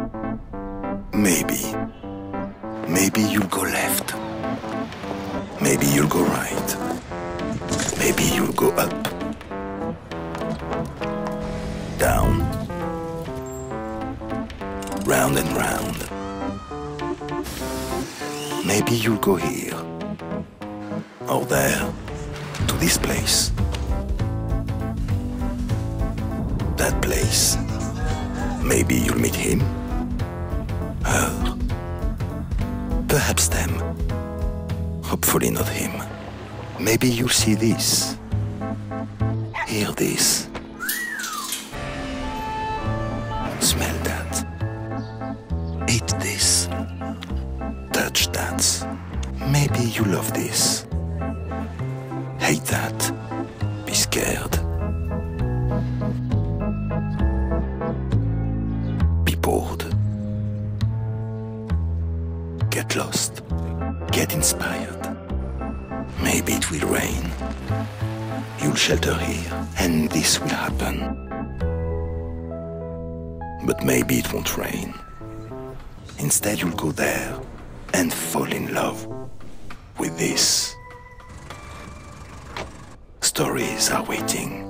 Maybe you'll go left. Maybe you'll go right. Maybe you'll go up. Down. Round and round. Maybe you'll go here. Or there. To this place. That place. Maybe you'll meet him. Her. Perhaps them. Hopefully not him. Maybe you'll see this. Hear this. Smell that. Eat this. Touch that. Maybe you love this. Hate that. Be scared. Be bored. Get lost. Get inspired. Maybe it will rain. You'll shelter here, and this will happen. But maybe it won't rain. Instead, you'll go there and fall in love with this. Stories are waiting.